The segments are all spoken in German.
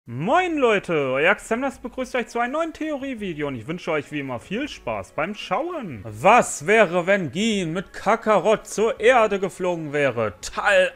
Moin Leute, euer Xemnas begrüßt euch zu einem neuen Theorievideo und ich wünsche euch wie immer viel Spaß beim Schauen. Was wäre, wenn Gin mit Kakarot zur Erde geflogen wäre? Teil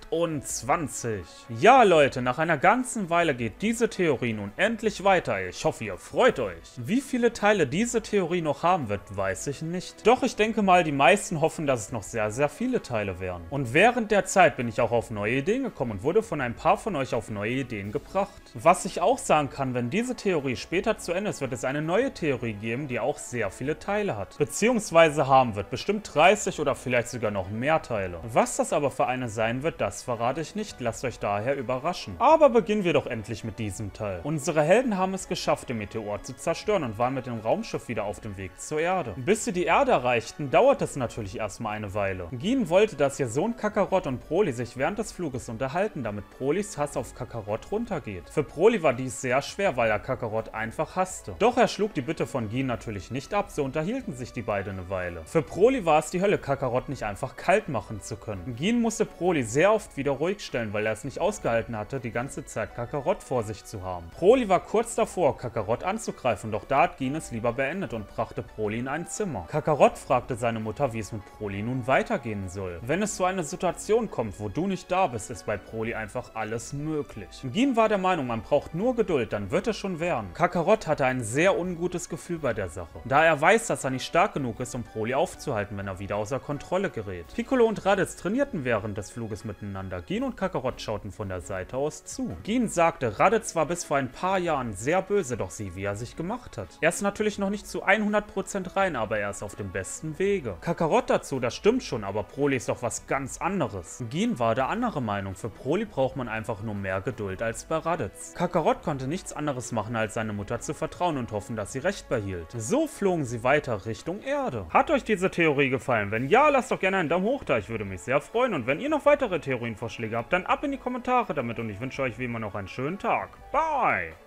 28. Ja Leute, nach einer ganzen Weile geht diese Theorie nun endlich weiter. Ich hoffe, ihr freut euch. Wie viele Teile diese Theorie noch haben wird, weiß ich nicht. Doch ich denke mal, die meisten hoffen, dass es noch sehr, sehr viele Teile wären. Und während der Zeit bin ich auch auf neue Ideen gekommen und wurde von ein paar von euch auf neue Ideen gebracht. Was ich auch sagen kann, wenn diese Theorie später zu Ende ist, wird es eine neue Theorie geben, die auch sehr viele Teile hat. Beziehungsweise haben wird, bestimmt 30 oder vielleicht sogar noch mehr Teile. Was das aber für eine sein wird, das verrate ich nicht, lasst euch daher überraschen. Aber beginnen wir doch endlich mit diesem Teil. Unsere Helden haben es geschafft, den Meteor zu zerstören und waren mit dem Raumschiff wieder auf dem Weg zur Erde. Bis sie die Erde erreichten, dauert es natürlich erstmal eine Weile. Gin wollte, dass ihr Sohn Kakarot und Broly sich während des Fluges unterhalten, damit Brolys Hass auf Kakarot runtergeht. Für Broly war dies sehr schwer, weil er Kakarot einfach hasste. Doch er schlug die Bitte von Gin natürlich nicht ab, so unterhielten sich die beiden eine Weile. Für Broly war es die Hölle, Kakarot nicht einfach kalt machen zu können. Gin musste Broly sehr oft wieder ruhig stellen, weil er es nicht ausgehalten hatte, die ganze Zeit Kakarot vor sich zu haben. Broly war kurz davor, Kakarot anzugreifen, doch da hat Gin es lieber beendet und brachte Broly in ein Zimmer. Kakarot fragte seine Mutter, wie es mit Broly nun weitergehen soll. Wenn es zu einer Situation kommt, wo du nicht da bist, ist bei Broly einfach alles möglich. Gin war der Meinung, man braucht nur Geduld, dann wird es schon werden. Kakarot hatte ein sehr ungutes Gefühl bei der Sache, da er weiß, dass er nicht stark genug ist, um Broly aufzuhalten, wenn er wieder außer Kontrolle gerät. Piccolo und Raditz trainierten während des Fluges miteinander. Gin und Kakarot schauten von der Seite aus zu. Gin sagte, Raditz war bis vor ein paar Jahren sehr böse, doch sieh, wie er sich gemacht hat. Er ist natürlich noch nicht zu 100% rein, aber er ist auf dem besten Wege. Kakarot dazu, das stimmt schon, aber Broly ist doch was ganz anderes. Gin war der andere Meinung, für Broly braucht man einfach nur mehr Geduld als bei Raditz. Kakarot konnte nichts anderes machen, als seine Mutter zu vertrauen und hoffen, dass sie recht behielt. So flogen sie weiter Richtung Erde. Hat euch diese Theorie gefallen? Wenn ja, lasst doch gerne einen Daumen hoch da, ich würde mich sehr freuen. Und wenn ihr noch weitere Theorienvorschläge habt, dann ab in die Kommentare damit und ich wünsche euch wie immer noch einen schönen Tag. Bye!